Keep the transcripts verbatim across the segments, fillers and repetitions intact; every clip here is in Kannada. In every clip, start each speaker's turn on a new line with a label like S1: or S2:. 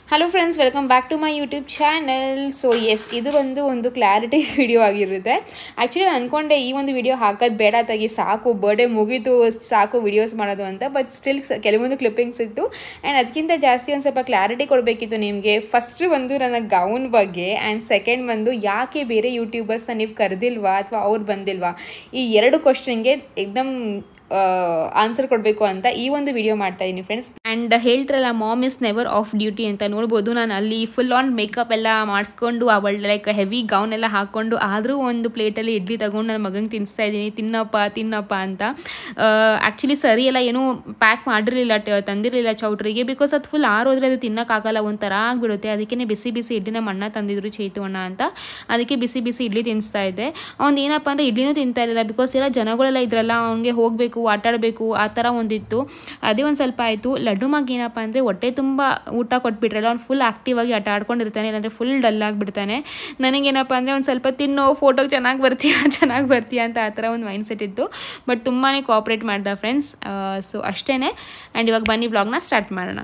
S1: Hello friends, welcome back to my YouTube channel. So yes, ಇದು ಒಂದು ಒಂದು ಕ್ಲಾರಿಟಿ ವಿಡಿಯೋ ಆಗಿರುತ್ತೆ. ಆ್ಯಕ್ಚುಲಿ ನಾನು ಅಂದ್ಕೊಂಡೆ ಈ ಒಂದು ವಿಡಿಯೋ ಹಾಕೋದು ಬೇಡ ತೆಗಿ, ಸಾಕು ಬರ್ಡೇ ಮುಗೀತು ಸಾಕು ವಿಡಿಯೋಸ್ ಮಾಡೋದು ಅಂತ. ಬಟ್ ಸ್ಟಿಲ್ ಕೆಲವೊಂದು ಕ್ಲಿಪ್ಪಿಂಗ್ಸ್ ಇತ್ತು ಆ್ಯಂಡ್ ಅದಕ್ಕಿಂತ ಜಾಸ್ತಿ ಒಂದು ಸ್ವಲ್ಪ ಕ್ಲಾರಿಟಿ ಕೊಡಬೇಕಿತ್ತು ನಿಮಗೆ. ಫಸ್ಟ್ ಒಂದು ನನ್ನ ಗೌನ್ ಬಗ್ಗೆ ಆ್ಯಂಡ್ ಸೆಕೆಂಡ್ ಒಂದು ಯಾಕೆ ಬೇರೆ ಯೂಟ್ಯೂಬರ್ಸ್ನ ನೀವು ಕರೆದಿಲ್ವಾ ಅಥವಾ ಅವ್ರು ಬಂದಿಲ್ವಾ, ಈ ಎರಡು ಕ್ವಶನ್ಗೆ ಎಕ್ದಮ್ ಆನ್ಸರ್ ಕೊಡಬೇಕು ಅಂತ ಈ ಒಂದು ವಿಡಿಯೋ ಮಾಡ್ತಾ ಇದ್ದೀನಿ ಫ್ರೆಂಡ್ಸ್. ಆ್ಯಂಡ್ ಹೇಳ್ತಾರಲ್ಲ mom is never off duty ಅಂತ, ನೋಡ್ಬೋದು ನಾನು ಅಲ್ಲಿ ಫುಲ್ ಆನ್ ಮೇಕಪ್ ಎಲ್ಲ ಮಾಡಿಸ್ಕೊಂಡು ಅವಳು ಲೈಕ್ ಹೆವಿ ಗೌನ್ ಎಲ್ಲ ಹಾಕ್ಕೊಂಡು ಆದರೂ ಒಂದು ಪ್ಲೇಟಲ್ಲಿ ಇಡ್ಲಿ ತಗೊಂಡು ನನ್ನ ಮಗಂಗೆ ತಿನ್ನಿಸ್ತಾ ಇದ್ದೀನಿ, ತಿನ್ನಪ್ಪ ತಿನ್ನಪ್ಪ ಅಂತ. ಆ್ಯಕ್ಚುಲಿ ಸರಿ ಎಲ್ಲ ಏನೂ ಪ್ಯಾಕ್ ಮಾಡಿರಲಿಲ್ಲ, ತಂದಿರಲಿಲ್ಲ ಚೌಟ್ರಿಗೆ, ಬಿಕಾಸ್ ಅದು ಫುಲ್ ಆರೋದ್ರೆ ಅದು ತಿನ್ನೋಕ್ಕಾಗಲ್ಲ, ಒಂಥರ ಆಗಿಬಿಡುತ್ತೆ. ಅದಕ್ಕೆ ಬಿಸಿ ಬಿಸಿ ಇಡ್ಲಿನ ಮಣ್ಣ ತಂದಿದ್ರು ಚೈತು ಅಣ್ಣ ಅಂತ, ಅದಕ್ಕೆ ಬಿಸಿ ಬಿಸಿ ಇಡ್ಲಿ ತಿನ್ನಿಸ್ತಾ ಇದ್ದೆ. ಅವ್ನು ಏನಪ್ಪ ಅಂದರೆ ಇಡ್ಲಿನೂ ತಿಂತಾ ಇರಲಿಲ್ಲ, ಬಿಕಾಸ್ ಎಲ್ಲ ಜನಗಳೆಲ್ಲ ಇದ್ರಲ್ಲ, ಅವ್ನಿಗೆ ಹೋಗಬೇಕು ಆಟಾಡಬೇಕು ಆ ಥರ ಒಂದಿತ್ತು. ಅದೇ ಒಂದು ಸ್ವಲ್ಪ ಆಯಿತು. ಲಡ್ಡು ಮಗ ಏನಪ್ಪ ಅಂದರೆ ಹೊಟ್ಟೆ ತುಂಬ ಊಟ ಕೊಟ್ಬಿಟ್ರಲ್ಲ, ಅವ್ನು ಫುಲ್ ಆಕ್ಟಿವ್ ಆಗಿ ಆಟ ಆಡ್ಕೊಂಡಿರ್ತಾನೆ, ಇಲ್ಲಾಂದರೆ ಫುಲ್ ಡಲ್ ಆಗಿಬಿಡ್ತಾನೆ. ನನಗೇನಪ್ಪ ಅಂದರೆ ಒಂದು ಸ್ವಲ್ಪ ತಿನ್ನೋ, ಫೋಟೋಗೆ ಚೆನ್ನಾಗಿ ಬರ್ತೀಯಾ ಚೆನ್ನಾಗಿ ಬರ್ತೀಯಾ ಅಂತ ಆ ಥರ ಒಂದು ಮೈಂಡ್ ಸೆಟ್ ಇತ್ತು. ಬಟ್ ತುಂಬಾ ಕೋಆಪ್ರೇಟ್ ಮಾಡ್ದ ಫ್ರೆಂಡ್ಸ್. ಸೊ ಅಷ್ಟೇ. ಆ್ಯಂಡ್ ಇವಾಗ ಬನ್ನಿ ಬ್ಲಾಗ್ನ ಸ್ಟಾರ್ಟ್ ಮಾಡೋಣ.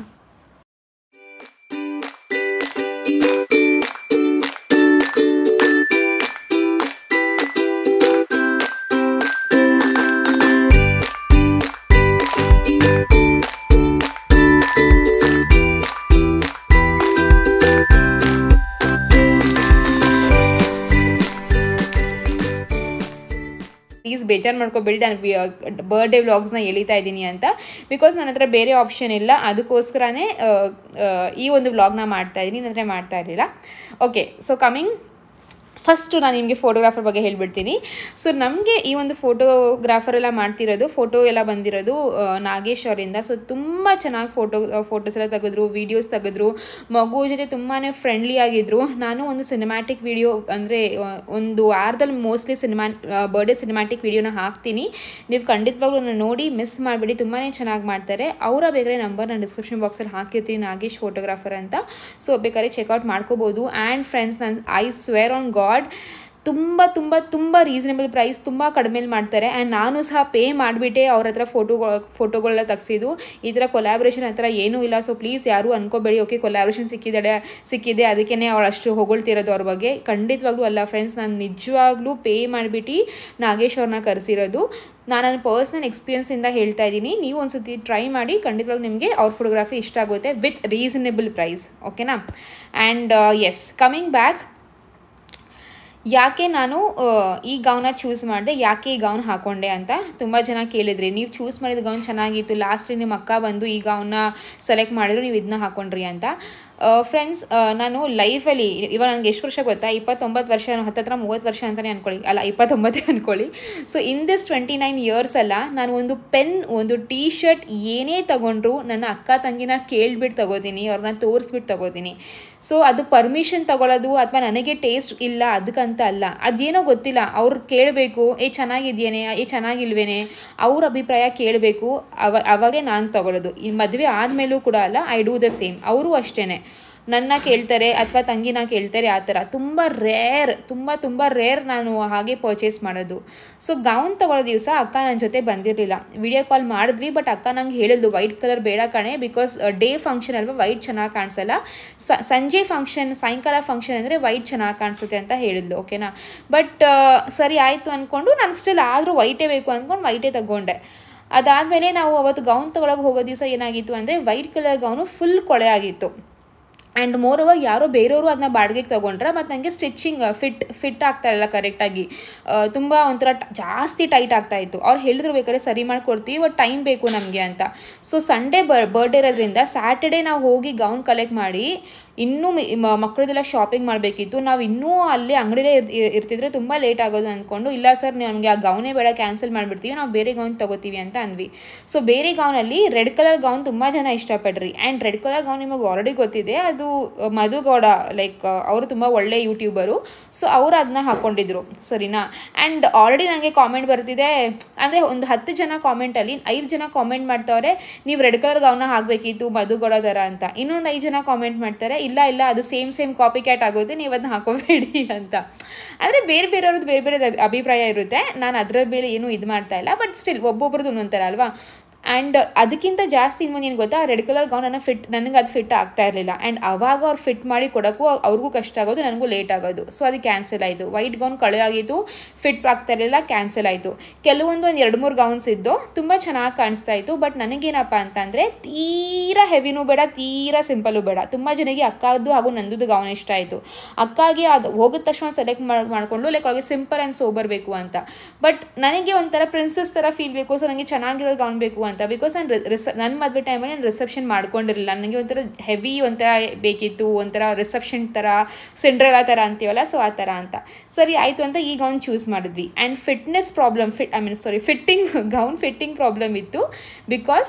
S1: ಪ್ಲೀಸ್ ಬೇಜಾರು ಮಾಡ್ಕೊಬೇಡಿ, ನಾನು ಬರ್ಡೇ ವ್ಲಾಗ್ಸ್ನ ಎಳಿತಾ ಇದ್ದೀನಿ ಅಂತ, ಬಿಕಾಸ್ ನನ್ನ ಹತ್ರ ಬೇರೆ ಆಪ್ಷನ್ ಇಲ್ಲ. ಅದಕ್ಕೋಸ್ಕರನೇ ಈ ಒಂದು ವ್ಲಾಗ್ನ ಮಾಡ್ತಾ ಇದ್ದೀನಿ, ನನ್ನ ಹತ್ರ ಮಾಡ್ತಾ ಇರಲಿಲ್ಲ. ಓಕೆ, ಸೊ ಕಮಿಂಗ್ ಫಸ್ಟು ನಾನು ನಿಮಗೆ ಫೋಟೋಗ್ರಾಫರ್ ಬಗ್ಗೆ ಹೇಳ್ಬಿಡ್ತೀನಿ. ಸೊ ನಮಗೆ ಈ ಒಂದು ಫೋಟೋಗ್ರಾಫರ್ ಎಲ್ಲ ಮಾಡ್ತಿರೋದು, ಫೋಟೋ ಎಲ್ಲ ಬಂದಿರೋದು ನಾಗೇಶ್ ಅವರಿಂದ. ಸೊ ತುಂಬ ಚೆನ್ನಾಗಿ ಫೋಟೋ ಫೋಟೋಸ್ ಎಲ್ಲ ತೆಗೆದ್ರು, ವೀಡಿಯೋಸ್ ತೆಗೆದ್ರು, ಮಗು ಜೊತೆ ತುಂಬಾ ಫ್ರೆಂಡ್ಲಿ ಆಗಿದ್ದರು. ನಾನು ಒಂದು ಸಿನಿಮ್ಯಾಟಿಕ್ ವಿಡಿಯೋ ಅಂದರೆ ಒಂದು ವಾರದಲ್ಲಿ ಮೋಸ್ಟ್ಲಿ ಸಿನಿಮಾ ಬರ್ಡೇ ಸಿನಿಮ್ಯಾಟಿಕ್ ವಿಡಿಯೋನ ಹಾಕ್ತೀನಿ, ನೀವು ಖಂಡಿತವಾಗ್ಲೂ ನಾನು ನೋಡಿ ಮಿಸ್ ಮಾಡಿಬಿಡಿ, ತುಂಬಾ ಚೆನ್ನಾಗಿ ಮಾಡ್ತಾರೆ. ಅವರ ಬೇಕಾದ್ರೆ ನಂಬರ್ ನಾನು ಡಿಸ್ಕ್ರಿಪ್ಷನ್ ಬಾಕ್ಸಲ್ಲಿ ಹಾಕಿರ್ತೀನಿ, ನಾಗೇಶ್ ಫೋಟೋಗ್ರಾಫರ್ ಅಂತ. ಸೊ ಬೇಕಾದ್ರೆ ಚೆಕ್ಔಟ್ ಮಾಡ್ಕೋಬೋದು. ಆ್ಯಂಡ್ ಫ್ರೆಂಡ್ಸ್, ನಾನು ಐ ಸ್ವೇರ್ ಆನ್ ಗಾಡ್ ತುಂಬ ತುಂಬ ತುಂಬ ರೀಸನೇಬಲ್ ಪ್ರೈಸ್, ತುಂಬ ಕಡಿಮೆಲಿ ಮಾಡ್ತಾರೆ. ಆ್ಯಂಡ್ ನಾನು ಸಹ ಪೇ ಮಾಡಿಬಿಟ್ಟೆ ಅವ್ರ ಹತ್ರ ಫೋಟೋಗಳು ಫೋಟೋಗಳೆಲ್ಲ ತೆಗ್ಸಿದ್ದು. ಈ ಥರ ಕೊಲ್ಯಾಬ್ರೇಷನ್ ಆ ಥರ ಏನೂ ಇಲ್ಲ. ಸೊ ಪ್ಲೀಸ್ ಯಾರೂ ಅನ್ಕೋಬೇಡಿ, ಓಕೆ ಕೊಲ್ಯಾಬ್ರೇಷನ್ ಸಿಕ್ಕಿದ್ದಾಳೆ ಸಿಕ್ಕಿದೆ ಅದಕ್ಕೇ ಅವಳು ಅಷ್ಟು ಹೊಗಳ್ತಿರೋದು ಅವ್ರ ಬಗ್ಗೆ. ಖಂಡಿತವಾಗ್ಲೂ ಅಲ್ಲ ಫ್ರೆಂಡ್ಸ್, ನಾನು ನಿಜವಾಗ್ಲೂ ಪೇ ಮಾಡಿಬಿಟ್ಟು ನಾಗೇಶ್ ಅವ್ರನ್ನ ಕರೆಸಿರೋದು. ನಾನು ನನ್ನ ಪರ್ಸ್ನಲ್ ಎಕ್ಸ್ಪೀರಿಯನ್ಸಿಂದ ಹೇಳ್ತಾ ಇದ್ದೀನಿ, ನೀವು ಒಂದು ಸತಿ ಟ್ರೈ ಮಾಡಿ, ಖಂಡಿತವಾಗ್ಲೂ ನಿಮಗೆ ಅವ್ರ ಫೋಟೋಗ್ರಫಿ ಇಷ್ಟ ಆಗುತ್ತೆ ವಿತ್ ರೀಸನೇಬಲ್ ಪ್ರೈಸ್. ಓಕೆನಾ? ಆ್ಯಂಡ್ ಎಸ್, ಕಮಿಂಗ್ ಬ್ಯಾಕ್, ಯಾಕೆ ನಾನು ಈ ಗೌನ ಚೂಸ್ ಮಾಡಿದೆ, ಯಾಕೆ ಈ ಗೌನ್ ಹಾಕ್ಕೊಂಡೆ ಅಂತ ತುಂಬ ಜನ ಕೇಳಿದ್ರಿ. ನೀವು ಚೂಸ್ ಮಾಡಿದ ಗೌನ್ ಚೆನ್ನಾಗಿತ್ತು, ಲಾಸ್ಟ್ಲಿ ನಿಮ್ಮ ಅಕ್ಕ ಬಂದು ಈ ಗೌನ್ನ ಸೆಲೆಕ್ಟ್ ಮಾಡಿದ್ರು, ನೀವು ಇದನ್ನ ಹಾಕ್ಕೊಂಡ್ರಿ ಅಂತ. ಫ್ರೆಂಡ್ಸ್, ನಾನು ಲೈಫಲ್ಲಿ ಇವಾಗ ನನಗೆ ಎಷ್ಟು ವರ್ಷ ಗೊತ್ತಾ, ಇಪ್ಪತ್ತೊಂಬತ್ತು ವರ್ಷ, ಹತ್ತತ್ರ ಮೂವತ್ತು ವರ್ಷ ಅಂತಲೇ ಅಂದ್ಕೊಳ್ಳಿ, ಅಲ್ಲ ಇಪ್ಪತ್ತೊಂಬತ್ತೇ ಅಂದ್ಕೊಳ್ಳಿ. So in this twenty nine years ಅಲ್ಲ, ನಾನು ಒಂದು ಪೆನ್, ಒಂದು ಟೀ ಶರ್ಟ್ ಏನೇ ತೊಗೊಂಡ್ರು ನನ್ನ ಅಕ್ಕ ತಂಗಿನ ಕೇಳ್ಬಿಟ್ಟು ತೊಗೋತೀನಿ, ಅವ್ರನ್ನ ತೋರಿಸ್ಬಿಟ್ಟು ತೊಗೋತೀನಿ. ಸೊ ಅದು ಪರ್ಮಿಷನ್ ತೊಗೊಳ್ಳೋದು ಅಥವಾ ನನಗೆ ಟೇಸ್ಟ್ ಇಲ್ಲ ಅದಕ್ಕಂತ ಅಲ್ಲ, ಅದೇನೋ ಗೊತ್ತಿಲ್ಲ, ಅವ್ರು ಕೇಳಬೇಕು, ಏ ಚೆನ್ನಾಗಿದ್ಯೇನೆ, ಏ ಚೆನ್ನಾಗಿಲ್ವೇನೆ, ಅವ್ರ ಅಭಿಪ್ರಾಯ ಕೇಳಬೇಕು, ಅವ ಅವಾಗಲೇ ನಾನು ತೊಗೊಳ್ಳೋದು. ಈ ಮದುವೆ ಆದಮೇಲೂ ಕೂಡ ಅಲ್ಲ, ಐ ಡೂ ದ ಸೇಮ್. ಅವರು ಅಷ್ಟೇ ನನ್ನ ಕೇಳ್ತಾರೆ ಅಥವಾ ತಂಗಿನ ಕೇಳ್ತಾರೆ, ಆ ಥರ. ತುಂಬ ರೇರ್, ತುಂಬ ತುಂಬ ರೇರ್ ನಾನು ಹಾಗೆ ಪರ್ಚೇಸ್ ಮಾಡೋದು. ಸೊ ಗೌನ್ ತೊಗೊಳ್ಳೋ ದಿವಸ ಅಕ್ಕ ನನ್ನ ಜೊತೆ ಬಂದಿರಲಿಲ್ಲ, ವಿಡಿಯೋ ಕಾಲ್ ಮಾಡಿದ್ವಿ. ಬಟ್ ಅಕ್ಕ ನಂಗೆ ಹೇಳಿದ್ಲು ವೈಟ್ ಕಲರ್ ಬೇಡ ಕಣೆ, ಬಿಕಾಸ್ ಡೇ ಫಂಕ್ಷನ್ ಅಲ್ವಾ, ವೈಟ್ ಚೆನ್ನಾಗಿ ಕಾಣಿಸಲ್ಲ, ಸಂಜೆ ಫಂಕ್ಷನ್, ಸಾಯಂಕಾಲ ಫಂಕ್ಷನ್ ಅಂದರೆ ವೈಟ್ ಚೆನ್ನಾಗಿ ಕಾಣಿಸುತ್ತೆ ಅಂತ ಹೇಳಿದ್ಲು. ಓಕೆನಾ? ಬಟ್ ಸರಿ ಆಯಿತು ಅಂದ್ಕೊಂಡು ನಾನು ಸ್ಟಿಲ್ ಆದರೂ ವೈಟೇ ಬೇಕು ಅಂದ್ಕೊಂಡು ವೈಟೇ ತಗೊಂಡೆ. ಅದಾದಮೇಲೆ ನಾವು ಅವತ್ತು ಗೌನ್ ತೊಗೊಳಕ್ಕೆ ಹೋಗೋ ದಿವಸ ಏನಾಗಿತ್ತು ಅಂದರೆ ವೈಟ್ ಕಲರ್ ಗೌನು ಫುಲ್ ಕೊಳೆ ಆಗಿತ್ತು. ಆ್ಯಂಡ್ ಮೋರ್ ಓವರ್ ಯಾರೋ ಬೇರೆಯವರು ಅದನ್ನ ಬಾಡಿಗೆಗೆ ತೊಗೊಂಡ್ರೆ, ಮತ್ತು ನನಗೆ ಸ್ಟಿಚಿಂಗ್ ಫಿಟ್ ಫಿಟ್ ಆಗ್ತಾಯಿಲ್ಲ ಕರೆಕ್ಟಾಗಿ, ತುಂಬ ಒಂಥರ ಜಾಸ್ತಿ ಟೈಟ್ ಆಗ್ತಾಯಿತ್ತು. ಅವ್ರು ಹೇಳಿದ್ರು ಬೇಕಾದ್ರೆ ಸರಿ ಮಾಡಿಕೊಡ್ತೀವಿ, ಬಟ್ ಟೈಮ್ ಬೇಕು ನಮಗೆ ಅಂತ. ಸೊ ಸಂಡೇ ಬರ್ ಬರ್ಡೇ ಇರೋದ್ರಿಂದ ಸ್ಯಾಟರ್ಡೇ ನಾವು ಹೋಗಿ ಗೌನ್ ಕಲೆಕ್ಟ್ ಮಾಡಿ, ಇನ್ನೂ ಮಕ್ಕಳದೆಲ್ಲ ಶಾಪಿಂಗ್ ಮಾಡಬೇಕಿತ್ತು, ನಾವು ಇನ್ನೂ ಅಲ್ಲೇ ಅಂಗಡಿಲೇ ಇರ್ ಇರ್ತಿದ್ರೆ ತುಂಬ ಲೇಟ್ ಆಗೋದು ಅಂದ್ಕೊಂಡು, ಇಲ್ಲ ಸರ್ ನಮಗೆ ಆ ಗೌನೇ ಬೇಡ, ಕ್ಯಾನ್ಸಲ್ ಮಾಡಿಬಿಡ್ತೀವಿ, ನಾವು ಬೇರೆ ಗೌನ್ ತೊಗೋತೀವಿ ಅಂತ ಅಂದ್ವಿ. ಸೊ ಬೇರೆ ಗೌನಲ್ಲಿ ರೆಡ್ ಕಲರ್ ಗೌನ್ ತುಂಬ ಜನ ಇಷ್ಟಪಡ್ರಿ. ಆ್ಯಂಡ್ ರೆಡ್ ಕಲರ್ ಗೌನ್ ನಿಮಗೆ ಆಲ್ರೆಡಿ ಗೊತ್ತಿದೆ, ಅದು ಮಧುಗೌಡ, ಲೈಕ್ ಅವರು ತುಂಬ ಒಳ್ಳೆ ಯೂಟ್ಯೂಬರು. ಸೊ ಅವರು ಅದನ್ನ ಹಾಕ್ಕೊಂಡಿದ್ರು, ಸರಿನಾ? ಆ್ಯಂಡ್ ಆಲ್ರೆಡಿ ನನಗೆ ಕಾಮೆಂಟ್ ಬರ್ತಿದೆ, ಅಂದರೆ ಒಂದು ಹತ್ತು ಜನ ಕಾಮೆಂಟಲ್ಲಿ ಐದು ಜನ ಕಾಮೆಂಟ್ ಮಾಡ್ತಾವ್ರೆ, ನೀವು ರೆಡ್ ಕಲರ್ ಗೌನ ಹಾಕಬೇಕಿತ್ತು ಮಧುಗೌಡ ಥರ ಅಂತ. ಇನ್ನೊಂದು ಐದು ಜನ ಕಾಮೆಂಟ್ ಮಾಡ್ತಾರೆ, ಇಲ್ಲ ಇಲ್ಲ ಅದು ಸೇಮ್ ಸೇಮ್ ಕಾಪಿ ಕ್ಯಾಟ್ ಆಗುತ್ತೆ, ನೀವು ಅದನ್ನ ಹಾಕೋಬೇಡಿ ಅಂತ. ಅಂದರೆ ಬೇರೆ ಬೇರೆಯವ್ರದ್ದು ಬೇರೆ ಬೇರೆ ಅಭಿಪ್ರಾಯ ಇರುತ್ತೆ, ನಾನು ಅದರ ಮೇಲೆ ಏನೂ ಇದು ಮಾಡ್ತಾ ಇಲ್ಲ. ಬಟ್ ಸ್ಟಿಲ್ ಒಬ್ಬೊಬ್ರದ್ದು ಒಂದೊಂಥರ ಅಲ್ವಾ. ಆ್ಯಂಡ್ ಅದಕ್ಕಿಂತ ಜಾಸ್ತಿ ಇನ್ನೊಂದು ಏನು ಗೊತ್ತಾ, ರೆಡ್ ಕಲರ್ ಗೌನ್ ನನ್ನ ಫಿಟ್ ನನಗೆ ಅದು ಫಿಟ್ ಆಗ್ತಾ ಇರಲಿಲ್ಲ. ಆ್ಯಂಡ್ ಅವಾಗ ಅವ್ರು ಫಿಟ್ ಮಾಡಿ ಕೊಡೋಕ್ಕೂ ಅವ್ರಿಗೂ ಕಷ್ಟ ಆಗೋದು, ನನಗೂ ಲೇಟ್ ಆಗೋದು. ಸೊ ಅದು ಕ್ಯಾನ್ಸಲ್ ಆಯಿತು. ವೈಟ್ ಗೌನ್ ಕಳೆ ಆಗಿತ್ತು, ಫಿಟ್ ಆಗ್ತಾ ಇರಲಿಲ್ಲ, ಕ್ಯಾನ್ಸಲ್ ಆಯಿತು. ಕೆಲವೊಂದು ಒಂದು ಎರಡು ಮೂರು ಗೌನ್ಸ್ ಇದ್ದು ತುಂಬ ಚೆನ್ನಾಗಿ ಕಾಣಿಸ್ತಾ ಇತ್ತು. ಬಟ್ ನನಗೇನಪ್ಪ ಅಂತಂದರೆ ತೀರಾ ಹೆವಿನೂ ಬೇಡ, ತೀರಾ ಸಿಂಪಲ್ಲು ಬೇಡ. ತುಂಬ ಜನಕ್ಕೆ ಅಕ್ಕದ್ದು ಹಾಗೂ ನಂದು ಗೌನ್ ಇಷ್ಟ ಆಯಿತು. ಅಕ್ಕಾಗೆ ಅದು ಹೋಗಿದ ತಕ್ಷಣ ಸೆಲೆಕ್ಟ್ ಮಾಡಿ ಮಾಡಿಕೊಂಡು ಲೈಕ್ ಅವ್ರಿಗೆ ಸಿಂಪಲ್ ಆ್ಯಂಡ್ ಸೋಬರ್ ಬೇಕು ಅಂತ. ಬಟ್ ನನಗೆ ಒಂಥರ ಪ್ರಿನ್ಸಸ್ ಥರ ಫೀಲ್ ಬೇಕು. ಸೊ ನನಗೆ ಚೆನ್ನಾಗಿರೋ ಗೌನ್ ಬೇಕು ಅಂತ. ಬಿಕಾಸ್ ನಾನು ರಿಸ ನನ್ನ ಮದುವೆ ಟೈಮಲ್ಲಿ ನಾನು ರಿಸೆಪ್ಷನ್ ಮಾಡ್ಕೊಂಡಿರಲಿಲ್ಲ. ನನಗೆ ಒಂಥರ ಹೆವಿ ಒಂಥರ ಬೇಕಿತ್ತು, ಒಂಥರ ರಿಸೆಪ್ಷನ್ ಥರ, ಸಿಂಡ್ರೆಲಾ ಥರ ಅಂತೀವಲ್ಲ, ಸೊ ಆ ಥರ ಅಂತ. ಸರಿ ಆಯಿತು ಅಂತ ಈ ಗೌನ್ ಚೂಸ್ ಮಾಡಿದ್ವಿ. And fitness problem fit I mean sorry fitting gown fitting problem ಇತ್ತು. ಬಿಕಾಸ್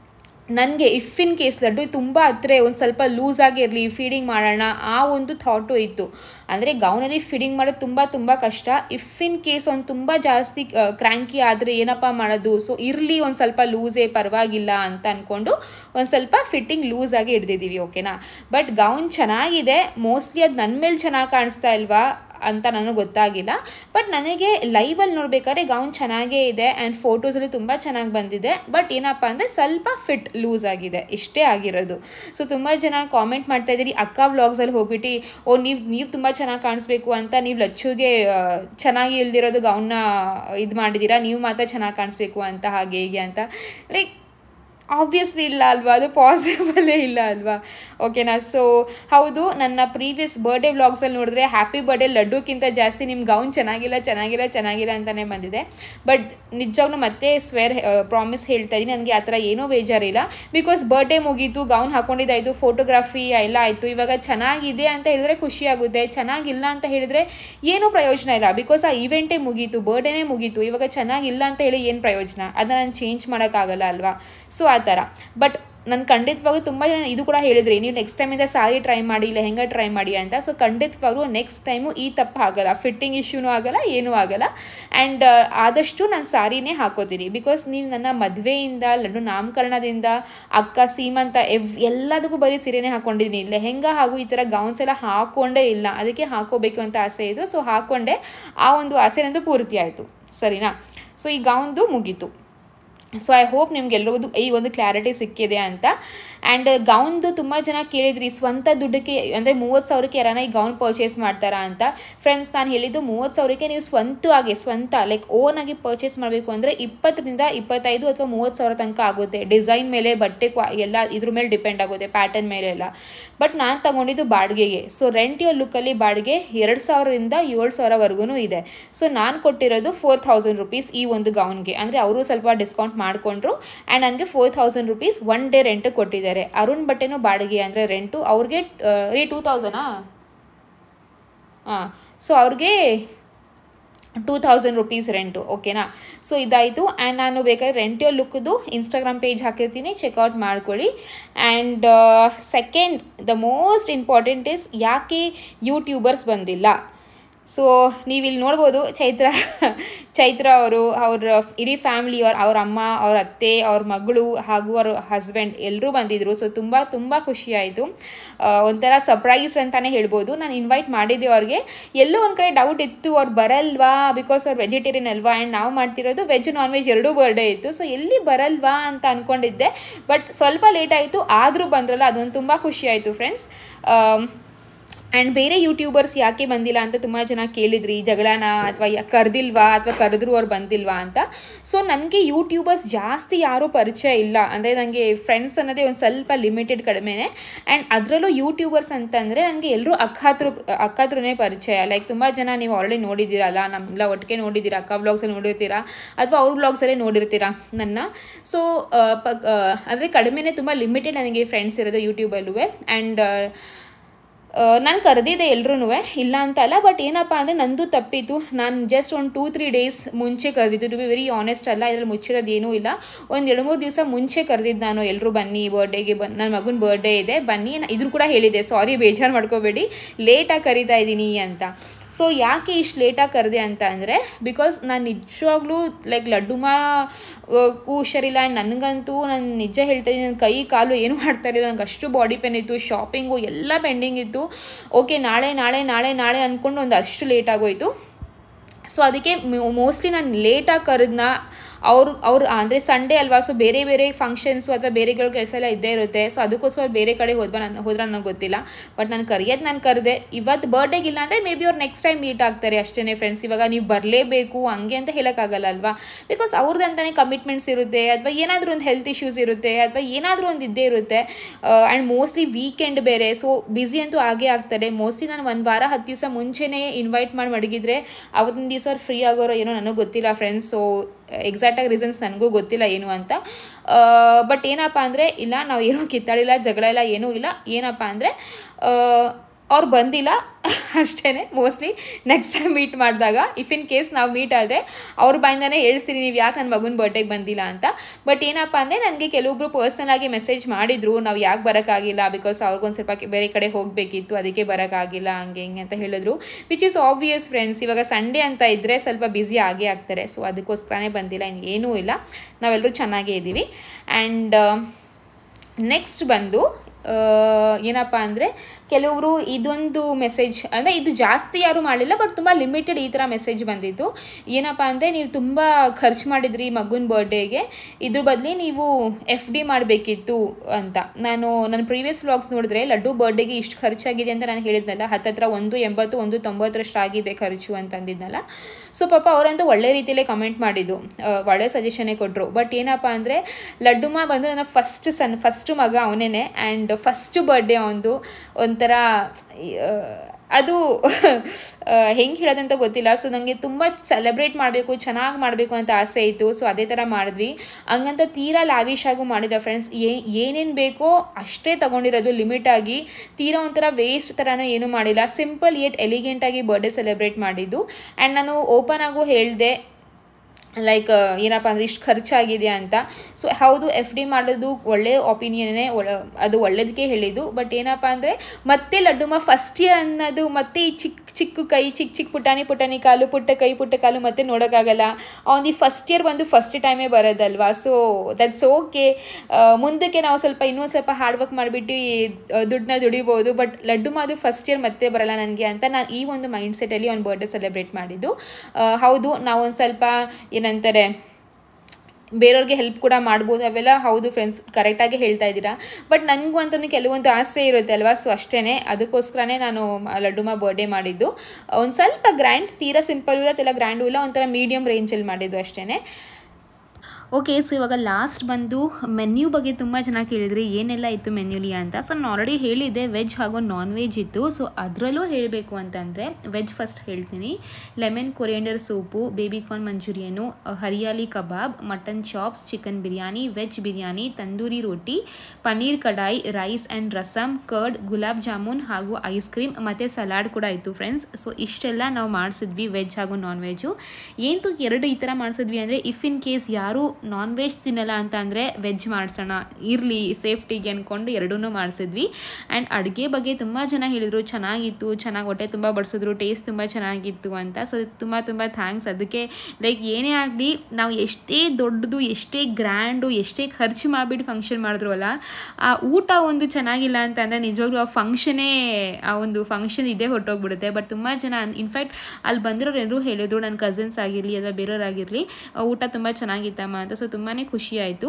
S1: ನನಗೆ ಇಫ್ ಇನ್ ಕೇಸ್ ಲಡ್ಡು ತುಂಬ ಹತ್ತಿರ ಒಂದು ಸ್ವಲ್ಪ ಲೂಸಾಗಿರಲಿ, ಫೀಡಿಂಗ್ ಮಾಡೋಣ ಆ ಒಂದು ಥಾಟು ಇತ್ತು. ಅಂದರೆ ಗೌನಲ್ಲಿ ಫೀಡಿಂಗ್ ಮಾಡೋದು ತುಂಬ ತುಂಬ ಕಷ್ಟ. ಇಫ್ ಇನ್ ಕೇಸ್ ಒಂದು ತುಂಬ ಜಾಸ್ತಿ ಕ್ರ್ಯಾಂಕಿ ಆದರೆ ಏನಪ್ಪ ಮಾಡೋದು, ಸೊ ಇರಲಿ ಒಂದು ಸ್ವಲ್ಪ ಲೂಸೇ ಪರವಾಗಿಲ್ಲ ಅಂತ ಅಂದ್ಕೊಂಡು ಒಂದು ಸ್ವಲ್ಪ ಫಿಟ್ಟಿಂಗ್ ಲೂಸಾಗಿ ಹಿಡ್ದಿದ್ದೀವಿ, ಓಕೆನಾ. ಬಟ್ ಗೌನ್ ಚೆನ್ನಾಗಿದೆ, ಮೋಸ್ಟ್ಲಿ ಅದು ನನ್ನ ಮೇಲೆ ಚೆನ್ನಾಗಿ ಕಾಣಿಸ್ತಾ ಇಲ್ವಾ ಅಂತ ನನಗೆ ಗೊತ್ತಾಗಿಲ್ಲ. ಬಟ್ ನನಗೆ ಲೈವಲ್ಲಿ ನೋಡ್ಬೇಕಾದ್ರೆ ಗೌನ್ ಚೆನ್ನಾಗೇ ಇದೆ ಆ್ಯಂಡ್ ಫೋಟೋಸಲ್ಲಿ ತುಂಬ ಚೆನ್ನಾಗಿ ಬಂದಿದೆ. ಬಟ್ ಏನಪ್ಪ ಅಂದರೆ ಸ್ವಲ್ಪ ಫಿಟ್ ಲೂಸ್ ಆಗಿದೆ, ಇಷ್ಟೇ ಆಗಿರೋದು. ಸೊ ತುಂಬ ಜನ ಕಾಮೆಂಟ್ ಮಾಡ್ತಾ ಇದ್ದೀರಿ ಅಕ್ಕ ವ್ಲಾಗ್ಸಲ್ಲಿ ಹೋಗ್ಬಿಟ್ಟು, ಓ ನೀವು ನೀವು ತುಂಬ ಚೆನ್ನಾಗಿ ಕಾಣಿಸ್ಬೇಕು ಅಂತ ನೀವು ಲಚ್ಚುಗೆ ಚೆನ್ನಾಗಿ ಇಲ್ದಿರೋದು ಗೌನ್ನ ಇದು ಮಾಡಿದ್ದೀರಾ, ನೀವು ಮಾತ್ರ ಚೆನ್ನಾಗಿ ಕಾಣಿಸ್ಬೇಕು ಅಂತ ಹಾಗೆ ಹೀಗೆ ಅಂತ. ಲೈಕ್ ಆಬ್ವಿಯಸ್ಲಿ ಇಲ್ಲ ಅಲ್ವಾ, ಅದು ಪಾಸಿಬಲೇ ಇಲ್ಲ ಅಲ್ವಾ, ಓಕೆನಾ. ಸೊ ಹೌದು, ನನ್ನ ಪ್ರೀವಿಯಸ್ ಬರ್ಡೇ ವ್ಲಾಗ್ಸಲ್ಲಿ ನೋಡಿದ್ರೆ ಹ್ಯಾಪಿ ಬರ್ಡೇ ಲಡ್ಡುಕ್ಕಿಂತ ಜಾಸ್ತಿ ನಿಮ್ಮ ಗೌನ್ ಚೆನ್ನಾಗಿಲ್ಲ ಚೆನ್ನಾಗಿಲ್ಲ ಚೆನ್ನಾಗಿಲ್ಲ ಅಂತಲೇ ಬಂದಿದೆ. ಬಟ್ ನಿಜವಾಗ್ಲೂ ಮತ್ತೆ ಸ್ವೇರ್ ಪ್ರಾಮಿಸ್ ಹೇಳ್ತಾ ಇದ್ದೀನಿ, ನನಗೆ ಆ ಥರ ಏನೂ ಬೇಜಾರಿಲ್ಲ. ಬಿಕಾಸ್ ಬರ್ಡೇ ಮುಗೀತು, ಗೌನ್ ಹಾಕ್ಕೊಂಡಿದ್ದಾಯಿತು, ಫೋಟೋಗ್ರಫಿ ಎಲ್ಲ ಆಯಿತು. ಇವಾಗ ಚೆನ್ನಾಗಿದೆ ಅಂತ ಹೇಳಿದ್ರೆ ಖುಷಿ ಆಗುತ್ತೆ, ಚೆನ್ನಾಗಿಲ್ಲ ಅಂತ ಹೇಳಿದ್ರೆ ಏನೂ ಪ್ರಯೋಜನ ಇಲ್ಲ. ಬಿಕಾಸ್ ಆ ಈವೆಂಟೇ ಮುಗೀತು, ಬರ್ಡೇನೇ ಮುಗೀತು. ಇವಾಗ ಚೆನ್ನಾಗಿಲ್ಲ ಅಂತ ಹೇಳಿ ಏನು ಪ್ರಯೋಜನ, ಅದನ್ನು ನಾನು ಚೇಂಜ್ ಮಾಡೋಕ್ಕಾಗಲ್ಲ ಅಲ್ವಾ. ಸೊ ಆ ಥರ. ಬಟ್ ನಾನು ಖಂಡಿತವಾಗ್ಲೂ ತುಂಬ ಜನ ಇದು ಕೂಡ ಹೇಳಿದ್ರಿ, ನೀವು ನೆಕ್ಸ್ಟ್ ಟೈಮಿಂದ ಸಾರಿ ಟ್ರೈ ಮಾಡಿ, ಲೆಹೆಂಗಾ ಟ್ರೈ ಮಾಡಿ ಅಂತ. ಸೊ ಖಂಡಿತವಾಗ್ಲೂ ನೆಕ್ಸ್ಟ್ ಟೈಮು ಈ ತಪ್ಪು ಆಗಲ್ಲ, ಫಿಟ್ಟಿಂಗ್ ಇಶ್ಯೂನೂ ಆಗಲ್ಲ, ಏನೂ ಆಗಲ್ಲ. ಆ್ಯಂಡ್ ಆದಷ್ಟು ನಾನು ಸಾರಿನೇ ಹಾಕೋತೀನಿ. ಬಿಕಾಸ್ ನೀವು ನನ್ನ ಮದುವೆಯಿಂದ, ಲಡ್ಡು ನಾಮಕರಣದಿಂದ, ಅಕ್ಕ ಸೀಮಂತ ಎವ್ ಎಲ್ಲದಕ್ಕೂ ಬರೀ ಸೀರೆನೇ ಹಾಕ್ಕೊಂಡಿದ್ದೀನಿ. ಲೆಹೆಂಗಾ ಹಾಗೂ ಈ ಥರ ಗೌನ್ಸ್ ಎಲ್ಲ ಹಾಕ್ಕೊಂಡೇ ಇಲ್ಲ, ಅದಕ್ಕೆ ಹಾಕೋಬೇಕು ಅಂತ ಆಸೆ ಇದು. ಸೊ ಹಾಕ್ಕೊಂಡೆ, ಆ ಒಂದು ಆಸೆ ನಂದು ಪೂರ್ತಿ ಆಯಿತು, ಸರಿನಾ. ಸೊ ಈ ಗೌನ್ದು ಮುಗೀತು. ಸೊ ಐ ಹೋಪ್ ನಿಮ್ಗೆಲ್ಲರಿಗೂ ಈ ಒಂದು ಕ್ಲಾರಿಟಿ ಸಿಕ್ಕಿದೆ ಅಂತ. ಆ್ಯಂಡ್ ಗೌನ್ದು ತುಂಬ ಜನ ಕೇಳಿದ್ರಿ, ಸ್ವಂತ ದುಡ್ಡಕ್ಕೆ ಅಂದರೆ ಮೂವತ್ತು ಸಾವಿರಕ್ಕೆ ಯಾರನ್ನ ಈ ಗೌನ್ ಪರ್ಚೇಸ್ ಮಾಡ್ತಾರಾ ಅಂತ. ಫ್ರೆಂಡ್ಸ್, ನಾನು ಹೇಳಿದ್ದು ಮೂವತ್ತು ಸಾವಿರಕ್ಕೆ ನೀವು ಸ್ವಂತವಾಗಿ ಸ್ವಂತ ಲೈಕ್ ಓನಾಗಿ ಪರ್ಚೇಸ್ ಮಾಡಬೇಕು ಅಂದರೆ ಇಪ್ಪತ್ತರಿಂದ ಇಪ್ಪತ್ತೈದು ಅಥವಾ ಮೂವತ್ತು ಸಾವಿರ ತನಕ ಆಗುತ್ತೆ. ಡಿಸೈನ್ ಮೇಲೆ, ಬಟ್ಟೆ ಕ್ವಾ ಎಲ್ಲ ಇದ್ರ ಮೇಲೆ ಡಿಪೆಂಡ್ ಆಗುತ್ತೆ, ಪ್ಯಾಟರ್ನ್ ಮೇಲೆ ಎಲ್ಲ. ಬಟ್ ನಾನು ತಗೊಂಡಿದ್ದು ಬಾಡಿಗೆಗೆ. ಸೊ ರೆಂಟ್ ಯುವರ್ ಲುಕ್ಕಲ್ಲಿ ಬಾಡಿಗೆ ಎರಡು ಸಾವಿರದಿಂದ ಏಳು ಸಾವಿರವರೆಗೂ ಇದೆ. ಸೊ ನಾನು ಕೊಟ್ಟಿರೋದು ಫೋರ್ ತೌಸಂಡ್ ರುಪೀಸ್ ಈ ಒಂದು ಗೌನ್ಗೆ. ಅಂದರೆ ಅವರು ಸ್ವಲ್ಪ ಡಿಸ್ಕೌಂಟ್ ಮಾಡಿಕೊಂಡ್ರು ಆ್ಯಂಡ್ ನನಗೆ four thousand rupees one day rent ಕೊಟ್ಟಿದ್ದಾರೆ. ಅರುಣ್ ಬಟ್ಟೆನೂ ಬಾಡಿಗೆ ಅಂದರೆ ರೆಂಟು ಅವ್ರಿಗೆ ರೀ ಟೂ ತೌಸಂಡಾ ಹಾಂ ಸೊ ಅವ್ರಿಗೆ ಟೂ ತೌಸಂಡ್ ರುಪೀಸ್ ರೆಂಟು, ಓಕೆನಾ. ಸೊ ಇದಾಯಿತು. ಆ್ಯಂಡ್ ನಾನು ಬೇಕಾದ್ರೆ ರೆಂಟ್ ಯೋರ್ ಲುಕ್ದು ಇನ್ಸ್ಟಾಗ್ರಾಮ್ ಪೇಜ್ ಹಾಕಿರ್ತೀನಿ, ಚೆಕ್ಔಟ್ ಮಾಡ್ಕೊಳ್ಳಿ. And second the most important is ಯಾಕೆ ಯೂಟ್ಯೂಬರ್ಸ್ ಬಂದಿಲ್ಲ. ಸೊ ನೀವಿಲ್ಲಿ ನೋಡ್ಬೋದು, ಚೈತ್ರ ಚೈತ್ರ ಅವರು ಅವ್ರ ಇಡೀ ಫ್ಯಾಮಿಲಿ, ಅವ್ರ ಅವ್ರ ಅಮ್ಮ, ಅವ್ರ ಅತ್ತೆ, ಅವ್ರ ಮಗಳು ಹಾಗೂ ಅವ್ರ ಹಸ್ಬೆಂಡ್ ಎಲ್ಲರೂ ಬಂದಿದ್ದರು. ಸೊ ತುಂಬ ತುಂಬ ಖುಷಿಯಾಯಿತು, ಒಂಥರ ಸರ್ಪ್ರೈಸ್ ಅಂತಲೇ ಹೇಳ್ಬೋದು. ನಾನು ಇನ್ವೈಟ್ ಮಾಡಿದ್ದೆ ಅವ್ರಿಗೆ. ಎಲ್ಲೋ ಒಂದು ಕಡೆ ಡೌಟ್ ಇತ್ತು, ಅವ್ರು ಬರಲ್ವಾ ಬಿಕಾಸ್ ಅವ್ರು ವೆಜಿಟೇರಿಯನ್ ಅಲ್ವಾ. ಆ್ಯಂಡ್ ನಾವು ಮಾಡ್ತಿರೋದು ವೆಜ್ ನಾನ್ ವೆಜ್ ಎರಡೂ ಬರ್ಡೇ ಇತ್ತು. ಸೊ ಎಲ್ಲಿ ಬರಲ್ವಾ ಅಂತ ಅಂದ್ಕೊಂಡಿದ್ದೆ. ಬಟ್ ಸ್ವಲ್ಪ ಲೇಟ್ ಆಯಿತು, ಆದರೂ ಬಂದ್ರಲ್ಲ, ಅದೊಂದು ತುಂಬ ಖುಷಿಯಾಯಿತು ಫ್ರೆಂಡ್ಸ್. ಆ್ಯಂಡ್ ಬೇರೆ ಯೂಟ್ಯೂಬರ್ಸ್ ಯಾಕೆ ಬಂದಿಲ್ಲ ಅಂತ ತುಂಬ ಜನ ಕೇಳಿದ್ರಿ, ಜಗಳನ ಅಥವಾ ಕರೆದಿಲ್ವಾ ಅಥವಾ ಕರೆದ್ರು ಅವ್ರು ಬಂದಿಲ್ವಾ ಅಂತ. ಸೊ ನನಗೆ ಯೂಟ್ಯೂಬರ್ಸ್ ಜಾಸ್ತಿ ಯಾರೂ ಪರಿಚಯ ಇಲ್ಲ. ಅಂದರೆ ನನಗೆ ಫ್ರೆಂಡ್ಸ್ ಅನ್ನೋದೇ ಒಂದು ಸ್ವಲ್ಪ ಲಿಮಿಟೆಡ್ ಕಡಿಮೆನೇ. ಆ್ಯಂಡ್ ಅದರಲ್ಲೂ ಯೂಟ್ಯೂಬರ್ಸ್ ಅಂತಂದರೆ ನನಗೆ ಎಲ್ಲರೂ ಅಕ್ಕಹತ್ರ ಅಕ್ಕತ್ರನೇ ಪರಿಚಯ. ಲೈಕ್ ತುಂಬ ಜನ ನೀವು ಆಲ್ರೆಡಿ ನೋಡಿದ್ದೀರಲ್ಲ, ನಮ್ಮೆಲ್ಲ ಒಟ್ಟಿಗೆ ನೋಡಿದ್ದೀರಾ, ಅಕ್ಕ ವ್ಲಾಗ್ಸಲ್ಲಿ ನೋಡಿರ್ತೀರಾ ಅಥವಾ ಅವ್ರ ವ್ಲಾಗ್ಸಲ್ಲೇ ನೋಡಿರ್ತೀರಾ ನನ್ನ. ಸೊ ಪ ಅಂದರೆ ಕಡಿಮೆನೇ, ತುಂಬ ಲಿಮಿಟೆಡ್ ನನಗೆ ಫ್ರೆಂಡ್ಸ್ ಇರೋದು ಯೂಟ್ಯೂಬಲ್ಲೂ. ಆ್ಯಂಡ್ ನಾನು ಕರೆದಿದ್ದೆ ಎಲ್ರೂ, ಇಲ್ಲ ಅಂತ ಅಲ್ಲ. ಬಟ್ ಏನಪ್ಪ ಅಂದರೆ ನಂದು ತಪ್ಪಿತ್ತು. ನಾನು ಜಸ್ಟ್ ಒಂದು ಟೂ ತ್ರೀ ಡೇಸ್ ಮುಂಚೆ ಕರೆದಿದ್ದು, ಟು ಬಿ ವೆರಿ ಆನೆಸ್ಟ್ ಅಲ್ಲ, ಇದರಲ್ಲಿ ಮುಚ್ಚಿರೋದು ಏನೂ ಇಲ್ಲ. ಒಂದು ಎರಡು ಮೂರು ದಿವಸ ಮುಂಚೆ ಕರೆದಿದ್ದು ನಾನು, ಎಲ್ಲರೂ ಬನ್ನಿ ಬರ್ಡೇಗೆ, ಬನ್ ನನ್ನ ಮಗನ ಬರ್ಡೇ ಇದೆ ಬನ್ನಿ. ಇದನ್ನು ಕೂಡ ಹೇಳಿದೆ, ಸಾರಿ ಬೇಜಾರು ಮಾಡ್ಕೋಬೇಡಿ, ಲೇಟಾಗಿ ಕರೀತಾ ಇದ್ದೀನಿ ಅಂತ. ಸೊ ಯಾಕೆ ಇಷ್ಟು ಲೇಟಾಗಿ ಕರೆದೆ ಅಂತ ಅಂದರೆ, ಬಿಕಾಸ್ ನಾನು ನಿಜವಾಗ್ಲೂ ಲೈಕ್ ಲಡ್ಡುಮ ಹುಷಾರಿಲ್ಲ. ಆ್ಯಂಡ್ ನನಗಂತೂ ನಾನು ನಿಜ ಹೇಳ್ತಾ ಇದ್ದೀನಿ, ನನ್ನ ಕೈ ಕಾಲು ಏನು ಮಾಡ್ತಾ ಇರಲಿಲ್ಲ. ನನಗೆ ಅಷ್ಟು ಬಾಡಿ ಪೇನ್ ಇತ್ತು, ಶಾಪಿಂಗು ಎಲ್ಲ ಪೆಂಡಿಂಗ್ ಇತ್ತು. ಓಕೆ ನಾಳೆ ನಾಳೆ ನಾಳೆ ನಾಳೆ ಅಂದ್ಕೊಂಡು ಒಂದು ಅಷ್ಟು ಲೇಟ್ ಆಗೋಯಿತು. ಸೊ ಅದಕ್ಕೆ ಮೋಸ್ಟ್ಲಿ ನಾನು ಲೇಟಾಗಿ ಕರೆದ್ನ ಅವ್ರು ಅವ್ರು ಅಂದರೆ ಸಂಡೇ ಅಲ್ವಾ, ಸೊ ಬೇರೆ ಬೇರೆ ಫಂಕ್ಷನ್ಸು ಅಥವಾ ಬೇರೆಗಳ ಕೆಲಸ ಎಲ್ಲ ಇದ್ದೇ ಇರುತ್ತೆ. ಸೊ ಅದಕ್ಕೋಸ್ಕರ ಬೇರೆ ಕಡೆ ಹೋದ್ವಾ ನಾನು ಹೋದ್ರೆ ನನಗೆ ಗೊತ್ತಿಲ್ಲ. ಬಟ್ ನಾನು ಕರೆಯೋದು ನಾನು ಕರೆದೆ. ಇವತ್ತು ಬರ್ಡೇಗಿಲ್ಲ ಅಂದರೆ ಮೇ ಬಿ ಅವ್ರು ನೆಕ್ಸ್ಟ್ ಟೈಮ್ ಮೀಟ್ ಆಗ್ತಾರೆ ಅಷ್ಟೇ ಫ್ರೆಂಡ್ಸ್. ಇವಾಗ ನೀವು ಬರಲೇಬೇಕು ಹಂಗೆ ಅಂತ ಹೇಳೋಕ್ಕಾಗಲ್ಲ ಅಲ್ವಾ, ಬಿಕಾಸ್ ಅವ್ರದ್ದು ಅಂತಲೇ ಕಮಿಟ್ಮೆಂಟ್ಸ್ ಇರುತ್ತೆ, ಅಥವಾ ಏನಾದರೂ ಒಂದು ಹೆಲ್ತ್ ಇಶ್ಯೂಸ್ ಇರುತ್ತೆ, ಅಥವಾ ಏನಾದರೂ ಒಂದು ಇದ್ದೇ ಇರುತ್ತೆ. ಆ್ಯಂಡ್ ಮೋಸ್ಟ್ಲಿ ವೀಕೆಂಡ್ ಬೇರೆ, ಸೊ ಬ್ಯುಸಿ ಅಂತೂ ಆಗೇ ಆಗ್ತಾರೆ. ಮೋಸ್ಟ್ಲಿ ನಾನು ಒಂದು ವಾರ ಹತ್ತು ದಿವಸ ಮುಂಚೆನೇ ಇನ್ವೈಟ್ ಮಾಡಿ ಮಡಗಿದ್ರೆ ಅವತ್ತಿನ ದಿವಸ ಅವ್ರು ಫ್ರೀ ಆಗೋರೋ ಏನೋ ನನಗೆ ಗೊತ್ತಿಲ್ಲ ಫ್ರೆಂಡ್ಸ್. ಸೊ ಎಕ್ಸಾಕ್ಟಾಗಿ ರೀಸನ್ಸ್ ನನಗೂ ಗೊತ್ತಿಲ್ಲ ಏನು ಅಂತ. ಬಟ್ ಏನಪ್ಪ ಅಂದರೆ ಇಲ್ಲ, ನಾವು ಏನೂ ಕಿತ್ತಾಡಿಲ್ಲ, ಜಗಳ ಇಲ್ಲ, ಏನೂ ಇಲ್ಲ. ಏನಪ್ಪ ಅಂದರೆ ಅವ್ರು ಬಂದಿಲ್ಲ ಅಷ್ಟೇ. ಮೋಸ್ಟ್ಲಿ ನೆಕ್ಸ್ಟ್ ಟೈಮ್ ಮೀಟ್ ಮಾಡಿದಾಗ ಇಫ್ ಇನ್ ಕೇಸ್ ನಾವು ಮೀಟ್ ಆದರೆ ಅವ್ರ ಬಾಯಿಂದನೇ ಹೇಳ್ತೀನಿ ನೀವು ಯಾಕೆ ನನ್ನ ಮಗನ ಬರ್ಡೇಗೆ ಬಂದಿಲ್ಲ ಅಂತ. ಬಟ್ ಏನಪ್ಪ ಅಂದರೆ ನನಗೆ ಕೆಲವೊಬ್ರು ಪರ್ಸ್ನಲ್ ಆಗಿ ಮೆಸೇಜ್ ಮಾಡಿದ್ರು, ನಾವು ಯಾಕೆ ಬರೋಕ್ಕಾಗಿಲ್ಲ, ಬಿಕಾಸ್ ಅವ್ರಿಗೊಂದು ಸ್ವಲ್ಪ ಬೇರೆ ಕಡೆ ಹೋಗಬೇಕಿತ್ತು, ಅದಕ್ಕೆ ಬರೋಕ್ಕಾಗಿಲ್ಲ ಹಂಗೆ ಹಿಂಗೆ ಅಂತ ಹೇಳಿದ್ರು. Which is obvious friends. ಇವಾಗ ಸಂಡೇ ಅಂತ ಇದ್ದರೆ ಸ್ವಲ್ಪ ಬ್ಯುಸಿ ಆಗೇ ಆಗ್ತಾರೆ. ಸೊ ಅದಕ್ಕೋಸ್ಕರನೇ ಬಂದಿಲ್ಲ, ಇನ್ನು ಏನೂ ಇಲ್ಲ, ನಾವೆಲ್ಲರೂ ಚೆನ್ನಾಗೇ ಇದ್ದೀವಿ. ಆ್ಯಂಡ್ ನೆಕ್ಸ್ಟ್ ಬಂದು ಏನಪ್ಪ ಅಂದರೆ ಕೆಲವರು ಇದೊಂದು ಮೆಸೇಜ್ ಅಂದರೆ ಇದು ಜಾಸ್ತಿ ಯಾರೂ ಮಾಡಲಿಲ್ಲ, ಬಟ್ ತುಂಬ ಲಿಮಿಟೆಡ್ ಈ ಥರ ಮೆಸೇಜ್ ಬಂದಿತ್ತು. ಏನಪ್ಪ ಅಂದರೆ ನೀವು ತುಂಬ ಖರ್ಚು ಮಾಡಿದ್ರಿ ಮಗುನ ಬರ್ಡೇಗೆ, ಇದ್ರ ಬದಲಿ ನೀವು ಎಫ್ ಡಿ ಮಾಡಬೇಕಿತ್ತು ಅಂತ. ನಾನು ನನ್ನ ಪ್ರೀವಿಯಸ್ ವ್ಲಾಗ್ಸ್ ನೋಡಿದ್ರೆ ಲಡ್ಡು ಬರ್ಡೇಗೆ ಇಷ್ಟು ಖರ್ಚಾಗಿದೆ ಅಂತ ನಾನು ಹೇಳಿದ್ನಲ್ಲ, ಹತ್ತತ್ರ ಒಂದು ಎಂಬತ್ತು ಒಂದು ತೊಂಬತ್ತರಷ್ಟು ಆಗಿದೆ ಖರ್ಚು ಅಂತಂದಿದ್ನಲ್ಲ. ಸೊ ಪಾಪ ಅವರಂತೂ ಒಳ್ಳೆ ರೀತಿಯಲ್ಲೇ ಕಮೆಂಟ್ ಮಾಡಿದ್ದು, ಒಳ್ಳೆ ಸಜೆಷನ್ನೇ ಕೊಟ್ಟರು. ಬಟ್ ಏನಪ್ಪ ಅಂದರೆ ಲಡ್ಡುಮ ಬಂದು ನನ್ನ ಫಸ್ಟ್ ಸನ್ ಫಸ್ಟು ಮಗ ಅವನೇ, ಆ್ಯಂಡ್ ಫಸ್ಟು ಬರ್ಡೇ ಅವನದು. ಒಂಥರ ಅದು ಹೆಂಗೆ ಹೇಳೋದಂತ ಗೊತ್ತಿಲ್ಲ. ಸೊ ನನಗೆ ತುಂಬ ಸೆಲೆಬ್ರೇಟ್ ಮಾಡಬೇಕು, ಚೆನ್ನಾಗಿ ಮಾಡಬೇಕು ಅಂತ ಆಸೆ ಇತ್ತು. ಸೊ ಅದೇ ಥರ ಮಾಡಿದ್ವಿ. ಹಂಗಂತ ತೀರಾ ಲ್ಯಾವಿಶ್ ಆಗು ಮಾಡಿಲ್ಲ ಫ್ರೆಂಡ್ಸ್. ಏ ಏನೇನು ಬೇಕೋ ಅಷ್ಟೇ ತೊಗೊಂಡಿರೋದು ಲಿಮಿಟಾಗಿ, ತೀರಾ ಒಂಥರ ವೇಸ್ಟ್ ಥರನೂ ಏನೂ ಮಾಡಿಲ್ಲ. ಸಿಂಪಲ್ ಯೆಟ್ ಎಲಿಗೆಂಟಾಗಿ ಬರ್ಡೇ ಸೆಲೆಬ್ರೇಟ್ ಮಾಡಿದ್ದು. ಆ್ಯಂಡ್ ನಾನು ಓಪನ್ ಆಗು ಹೇಳಿದೆ ಲೈಕ್ ಏನಪ್ಪ ಅಂದರೆ ಇಷ್ಟು ಖರ್ಚಾಗಿದೆ ಅಂತ. ಸೊ ಹೌದು, ಎಫ್ ಡಿ ಮಾಡೋದು ಒಳ್ಳೆ ಒಪಿನಿಯನ್ನೇ, ಅದು ಒಳ್ಳೇದಕ್ಕೆ ಹೇಳಿದ್ದು. ಬಟ್ ಏನಪ್ಪ ಅಂದರೆ ಮತ್ತೆ ಲಡ್ಡುಮ ಫಸ್ಟ್ ಇಯರ್ ಅನ್ನೋದು ಮತ್ತೆ ಈ ಚಿಕ್ಕ ಚಿಕ್ಕ ಕೈ ಚಿಕ್ಕ ಚಿಕ್ಕ ಪುಟಾಣಿ ಪುಟಾಣಿ ಕಾಲು ಪುಟ್ಟ ಕೈ ಪುಟ್ಟ ಕಾಲು ಮತ್ತೆ ನೋಡೋಕ್ಕಾಗಲ್ಲ. ಅವ್ನು ಈ ಫಸ್ಟ್ ಇಯರ್ ಬಂದು ಫಸ್ಟ್ ಟೈಮೇ ಬರೋದಲ್ವಾ. So that's okay. ಮುಂದಕ್ಕೆ ನಾವು ಸ್ವಲ್ಪ ಇನ್ನೂ ಸ್ವಲ್ಪ ಹಾರ್ಡ್ ವರ್ಕ್ ಮಾಡಿಬಿಟ್ಟು ದುಡ್ಡನ್ನ ದುಡಿಬೋದು. ಬಟ್ ಲಡ್ಡುಮ ಅದು ಫಸ್ಟ್ ಇಯರ್ ಮತ್ತೆ ಬರಲ್ಲ ನನಗೆ ಅಂತ ನಾನು ಈ ಒಂದು ಮೈಂಡ್ ಸೆಟ್ಟಲ್ಲಿ ಅವ್ನು ಬರ್ಡೇ ಸೆಲೆಬ್ರೇಟ್ ಮಾಡಿದ್ದು. ಹೌದು, ನಾವೊಂದು ಸ್ವಲ್ಪ ಏನಂತಾರೆ ಬೇರೆಯವ್ರಿಗೆ ಹೆಲ್ಪ್ ಕೂಡ ಮಾಡ್ಬೋದು, ಅವೆಲ್ಲ ಹೌದು ಫ್ರೆಂಡ್ಸ್, ಕರೆಕ್ಟಾಗಿ ಹೇಳ್ತಾ ಇದ್ದೀರಾ. ಬಟ್ ನನಗೂ ಅಂತಲೂ ಕೆಲವೊಂದು ಆಸೆ ಇರುತ್ತೆ ಅಲ್ವಾ. ಸೊ ಅಷ್ಟೇ, ಅದಕ್ಕೋಸ್ಕರನೇ ನಾನು ಲಡ್ಡುಮ ಬರ್ಡೇ ಮಾಡಿದ್ದು. ಒಂದು ಸ್ವಲ್ಪ ಗ್ರ್ಯಾಂಡ್, ತೀರಾ ಸಿಂಪಲ್ ಇಲ್ಲ, ತೀರಾ ಗ್ರ್ಯಾಂಡು ಇಲ್ಲ, ಒಂಥರ ಮೀಡಿಯಮ್ ರೇಂಜಲ್ಲಿ ಮಾಡಿದ್ದು ಅಷ್ಟೇ. ಓಕೆ, ಸೊ ಇವಾಗ ಲಾಸ್ಟ್ ಬಂದು ಮೆನ್ಯೂ ಬಗ್ಗೆ ತುಂಬ ಜನ ಕೇಳಿದ್ರಿ, ಏನೆಲ್ಲ ಇತ್ತು ಮೆನ್ಯೂಲಿ ಅಂತ. ಸೊ ನಾನು ಆಲ್ರೆಡಿ ಹೇಳಿದ್ದೆ, ವೆಜ್ ಹಾಗೂ ನಾನ್ ವೆಜ್ ಇತ್ತು. ಸೊ ಅದರಲ್ಲೂ ಹೇಳಬೇಕು ಅಂತಂದರೆ ವೆಜ್ ಫಸ್ಟ್ ಹೇಳ್ತೀನಿ. Lemon coriander soup, baby corn manchurian, hariyali kabab, mutton chops, chicken biryani, veg biryani, tandoori roti, paneer kadai, rice and rasam, curd, gulab jamun ಹಾಗೂ ಐಸ್ ಕ್ರೀಮ್ ಮತ್ತು ಸಲಾಡ್ ಕೂಡ ಇತ್ತು ಫ್ರೆಂಡ್ಸ್. ಸೊ ಇಷ್ಟೆಲ್ಲ ನಾವು ಮಾಡಿಸಿದ್ವಿ ವೆಜ್ ಹಾಗೂ ನಾನ್ ವೆಜ್ಜು. ಏನು ಎರಡು ಈ ಥರ ಮಾಡಿಸಿದ್ವಿ ಅಂದರೆ ಇಫ್ ಇನ್ ಕೇಸ್ ಯಾರು ನಾನ್ ವೆಜ್ ತಿನ್ನಲ್ಲ ಅಂತ ಅಂದರೆ ವೆಜ್ ಮಾಡಿಸೋಣ ಇರಲಿ ಸೇಫ್ಟಿಗೆ ಅಂದ್ಕೊಂಡು ಎರಡೂ ಮಾಡಿಸಿದ್ವಿ. ಆ್ಯಂಡ್ ಅಡುಗೆ ಬಗ್ಗೆ ತುಂಬ ಜನ ಹೇಳಿದರು ಚೆನ್ನಾಗಿತ್ತು, ಚೆನ್ನಾಗಿ ಹೊಟ್ಟೆ ತುಂಬ ಬಡಿಸಿದ್ರು, ಟೇಸ್ಟ್ ತುಂಬ ಚೆನ್ನಾಗಿತ್ತು ಅಂತ. ಸೊ ತುಂಬ ತುಂಬ ಥ್ಯಾಂಕ್ಸ್. ಅದಕ್ಕೆ ಲೈಕ್ ಏನೇ ಆಗಲಿ, ನಾವು ಎಷ್ಟೇ ದೊಡ್ಡದು ಎಷ್ಟೇ ಗ್ರ್ಯಾಂಡು ಎಷ್ಟೇ ಖರ್ಚು ಮಾಡಿಬಿಟ್ಟು ಫಂಕ್ಷನ್ ಮಾಡಿದ್ರು ಅಲ್ಲ, ಆ ಊಟ ಒಂದು ಚೆನ್ನಾಗಿಲ್ಲ ಅಂತ ಅಂದರೆ ನಿಜವಾಗ್ಲೂ ಆ ಫಂಕ್ಷನೇ ಆ ಒಂದು ಫಂಕ್ಷನ್ ಇದೇ ಹೊರಟೋಗ್ಬಿಡುತ್ತೆ. ಬಟ್ ತುಂಬ ಜನ ಇನ್ಫ್ಯಾಕ್ಟ್ ಅಲ್ಲಿ ಬಂದಿರೋರು ಎಲ್ಲರೂ ಹೇಳಿದ್ರು, ನನ್ನ ಕಸಿನ್ಸ್ ಆಗಿರಲಿ ಅಥವಾ ಬೇರೆಯವರಾಗಿರಲಿ, ಊಟ ತುಂಬ ಚೆನ್ನಾಗಿತ್ತಮ್ಮ ಅಂತ. ಸೊ ತುಂಬಾ ಖುಷಿ ಆಯಿತು.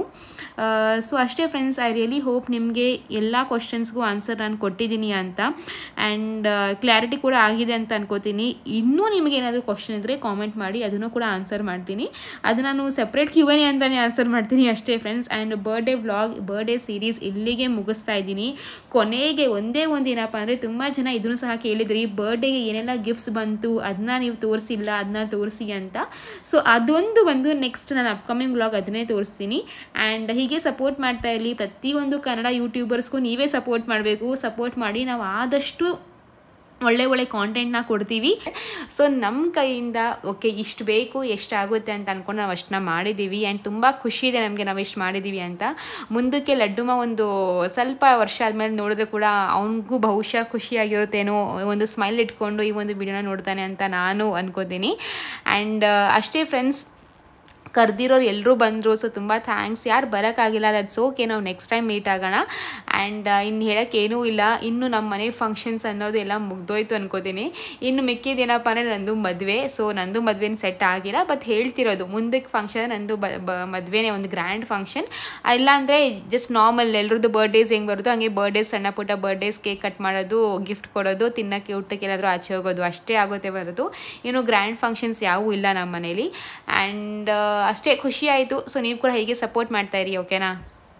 S1: ಸೊ ಅಷ್ಟೇ ಫ್ರೆಂಡ್ಸ್, ಐ ರಿಯಲಿ ಹೋಪ್ ನಿಮಗೆ ಎಲ್ಲ ಕ್ವಶನ್ಸ್ಗೂ ಆನ್ಸರ್ ನಾನು ಕೊಟ್ಟಿದ್ದೀನಿ ಅಂತ. ಆ್ಯಂಡ್ ಕ್ಲಾರಿಟಿ ಕೂಡ ಆಗಿದೆ ಅಂತ ಅನ್ಕೋತೀನಿ. ಇನ್ನೂ ನಿಮಗೆ ಏನಾದರೂ ಕ್ವಶನ್ ಇದ್ದರೆ ಕಾಮೆಂಟ್ ಮಾಡಿ, ಅದನ್ನು ಕೂಡ ಆನ್ಸರ್ ಮಾಡ್ತೀನಿ. ಅದು ನಾನು ಸಪ್ರೇಟ್ ಕ್ಯೂ ಎನ್ ಎ ಅಂತಲೇ ಆನ್ಸರ್ ಮಾಡ್ತೀನಿ ಅಷ್ಟೇ friends. And birthday vlog birthday series ಇಲ್ಲಿಗೆ ಮುಗಿಸ್ತಾ ಇದ್ದೀನಿ. ಕೊನೆಗೆ ಒಂದೇ ಒಂದು ಏನಪ್ಪ ಅಂದರೆ, ತುಂಬ ಜನ ಇದನ್ನು ಸಹ ಕೇಳಿದ್ರಿ, ಬರ್ಡೇಗೆ ಏನೆಲ್ಲ ಗಿಫ್ಟ್ಸ್ ಬಂತು ಅದನ್ನ ನೀವು ತೋರಿಸಿಲ್ಲ, ಅದನ್ನ ತೋರಿಸಿ ಅಂತ. ಸೊ ಅದೊಂದು ಬಂದು ನೆಕ್ಸ್ಟ್ ನಾನು ಅಪ್ಕಮಿಂಗ್ ವ್ಲಾಗ್ ಅದನ್ನೇ ತೋರಿಸ್ತೀನಿ. ಆ್ಯಂಡ್ ಹೀಗೆ ಸಪೋರ್ಟ್ ಮಾಡ್ತಾ ಇರಲಿ. ಪ್ರತಿಯೊಂದು ಕನ್ನಡ ಯೂಟ್ಯೂಬರ್ಸ್ಗೂ ನೀವೇ ಸಪೋರ್ಟ್ ಮಾಡಬೇಕು. ಸಪೋರ್ಟ್ ಮಾಡಿ, ನಾವು ಆದಷ್ಟು ಒಳ್ಳೆ ಒಳ್ಳೆ ಕಾಂಟೆಂಟ್ನ ಕೊಡ್ತೀವಿ. ಸೊ ನಮ್ಮ ಕೈಯಿಂದ ಓಕೆ ಇಷ್ಟು ಬೇಕು, ಎಷ್ಟು ಆಗುತ್ತೆ ಅಂತ ಅಂದ್ಕೊಂಡು ನಾವು ಅಷ್ಟನ್ನ ಮಾಡಿದ್ದೀವಿ. ಆ್ಯಂಡ್ ತುಂಬ ಖುಷಿ ಇದೆ ನಮಗೆ ನಾವು ಇಷ್ಟು ಮಾಡಿದ್ದೀವಿ ಅಂತ. ಮುಂದಕ್ಕೆ ಲಡ್ಡುಮ ಒಂದು ಸ್ವಲ್ಪ ವರ್ಷ ಆದಮೇಲೆ ನೋಡಿದ್ರೆ ಕೂಡ ಅವನಿಗೂ ಬಹುಶಃ ಖುಷಿಯಾಗಿರುತ್ತೇನೋ, ಒಂದು ಸ್ಮೈಲ್ ಇಟ್ಕೊಂಡು ಈ ಒಂದು ವಿಡಿಯೋನ ನೋಡ್ತಾನೆ ಅಂತ ನಾನು ಅನ್ಕೋತೀನಿ. ಆ್ಯಂಡ್ ಅಷ್ಟೇ ಫ್ರೆಂಡ್ಸ್, ಕರೆದಿರೋರು ಎಲ್ಲರೂ ಬಂದರು. ಸೊ ತುಂಬ ಥ್ಯಾಂಕ್ಸ್. ಯಾರು ಬರೋಕ್ಕಾಗಿಲ್ಲ ದಟ್ಸ್ ಓಕೆ, ನಾವು ನೆಕ್ಸ್ಟ್ ಟೈಮ್ ಮೀಟ್ ಆಗೋಣ. ಆ್ಯಂಡ್ ಇನ್ನು ಹೇಳೋಕ್ಕೇನೂ ಇಲ್ಲ, ಇನ್ನು ನಮ್ಮ ಮನೆ ಫಂಕ್ಷನ್ಸ್ ಅನ್ನೋದು ಎಲ್ಲ ಮುಗ್ದೋಯ್ತು ಅನ್ಕೋತೀನಿ. ಇನ್ನು ಮಿಕ್ಕಿದೇನಪ್ಪ ಅಂದರೆ ನಂದು ಮದುವೆ. ಸೊ ನಂದು ಮದುವೆನ ಸೆಟ್ ಆಗಿಲ್ಲ, ಬಟ್ ಹೇಳ್ತಿರೋದು ಮುಂದಕ್ಕೆ ಫಂಕ್ಷನ್ ನಂದು ಬ ಮದುವೆನೇ ಒಂದು ಗ್ರ್ಯಾಂಡ್ ಫಂಕ್ಷನ್. ಇಲ್ಲಾಂದರೆ ಜಸ್ಟ್ ನಾರ್ಮಲ್ ಎಲ್ರದ್ದು ಬರ್ಡೇಸ್ ಹೆಂಗೆ ಬರೋದು ಹಂಗೆ ಬರ್ಡೇಸ್, ಸಣ್ಣ ಪುಟ್ಟ ಬರ್ಡೇಸ್, ಕೇಕ್ ಕಟ್ ಮಾಡೋದು, ಗಿಫ್ಟ್ ಕೊಡೋದು, ತಿನ್ನೋಕ್ಕೆ ಊಟಕ್ಕೆ ಎಲ್ಲಾದರೂ ಆಚೆ ಹೋಗೋದು ಅಷ್ಟೇ ಆಗುತ್ತೆ ಬರೋದು. ಏನು ಗ್ರ್ಯಾಂಡ್ ಫಂಕ್ಷನ್ಸ್ ಯಾವೂ ಇಲ್ಲ ನಮ್ಮ ಮನೇಲಿ. ಆ್ಯಂಡ್ ಅಷ್ಟೇ ಖುಷಿ ಆಯಿತು. ಸೊ ನೀವು ಕೂಡ ಹೀಗೆ ಸಪೋರ್ಟ್ ಮಾಡ್ತಾಯಿರಿ, ಓಕೆನಾ?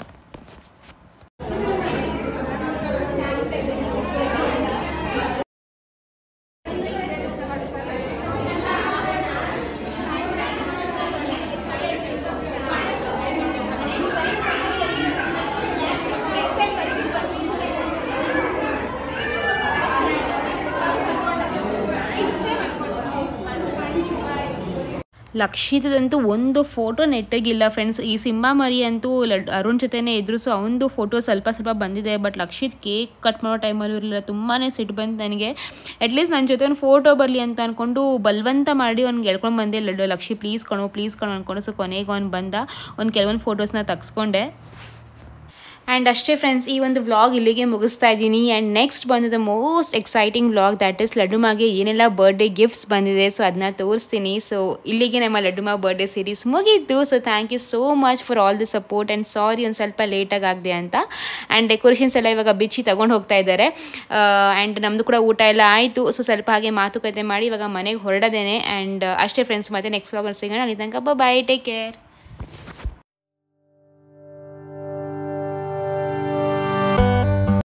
S1: ಲಕ್ಷಿತದಂತೂ ಒಂದು ಫೋಟೋ ನೆಟ್ಟಗಿಲ್ಲ ಫ್ರೆಂಡ್ಸ್. ಈ ಸಿಂಹ ಮರಿ ಅಂತೂ ಲಡ್ ಅರುಣ್ ಜೊತೆನೇ ಇದ್ರು. ಸೊ ಅವನದು ಫೋಟೋ ಸ್ವಲ್ಪ ಸ್ವಲ್ಪ ಬಂದಿದೆ, ಬಟ್ ಲಕ್ಷಿತ್ ಕೇಕ್ ಕಟ್ ಮಾಡೋ ಟೈಮಲ್ಲೂ ಇರಲಿಲ್ಲ. ತುಂಬಾ ಸಿಟ್ಟು ಬಂತು ನನಗೆ. ಅಟ್ಲೀಸ್ಟ್ ನನ್ನ ಜೊತೆ ಒಂದು ಫೋಟೋ ಬರಲಿ ಅಂತ ಅಂದ್ಕೊಂಡು ಬಲವಂತ ಮಾಡಿ ಅವ್ನಿಗೆ ಹೇಳ್ಕೊಂಡು ಬಂದೆ, ಲಡ್ಡು ಲಕ್ಷಿ ಪ್ಲೀಸ್ ಕಣೋ ಪ್ಲೀಸ್ ಕಣೋ ಅಂದ್ಕೊಂಡು. ಸೊ ಕೊನೆಗೆ ಅವ್ನು ಬಂದ, ಒಂದು ಕೆಲವೊಂದು ಫೋಟೋಸ್ನ ತೆಗೆಸ್ಕೊಂಡೆ. ಆ್ಯಂಡ್ ಅಷ್ಟೇ ಫ್ರೆಂಡ್ಸ್, ಈ ಒಂದು ವ್ಲಾಗ್ ಇಲ್ಲಿಗೆ ಮುಗಿಸ್ತಾ ಇದ್ದೀನಿ. ಆ್ಯಂಡ್ ನೆಕ್ಸ್ಟ್ ಬಂದು the most exciting vlog, that is ಲಡ್ಡುಮಾಗೆ ಏನೆಲ್ಲ ಬರ್ಡೇ ಗಿಫ್ಟ್ಸ್ ಬಂದಿದೆ, ಸೊ ಅದನ್ನ ತೋರಿಸ್ತೀನಿ. ಸೊ ಇಲ್ಲಿಗೆ ನಮ್ಮ ಲಡ್ಡುಮಾ ಬರ್ಡೇ ಸೀರೀಸ್ ಮುಗಿದ್ದು. So thank you so much for all the support. And sorry ಒಂದು ಸ್ವಲ್ಪ ಲೇಟಾಗಿ ಆಗಿದೆ ಅಂತ. ಆ್ಯಂಡ್ ಡೆಕೋರೇಷನ್ಸ್ ಎಲ್ಲ ಇವಾಗ ಬಿಚ್ಚಿ ತೊಗೊಂಡು ಹೋಗ್ತಾ ಇದ್ದಾರೆ. ಆ್ಯಂಡ್ ನಮ್ಮದು ಕೂಡ ಊಟ ಎಲ್ಲ ಆಯಿತು. ಸೊ ಸ್ವಲ್ಪ ಹಾಗೆ ಮಾತುಕತೆ ಮಾಡಿ ಇವಾಗ ಮನೆಗೆ ಹೊರಡೋದೇನೆ. ಆ್ಯಂಡ್ ಅಷ್ಟೇ ಫ್ರೆಂಡ್ಸ್, ಮತ್ತೆ ನೆಕ್ಸ್ಟ್ ವ್ಲಾಗಲ್ಲಿ ಸಿಗೋಣ. ಅಲ್ಲಿ ತನಕ ಬಾಯ್, ಟೇಕ್ ಕೇರ್.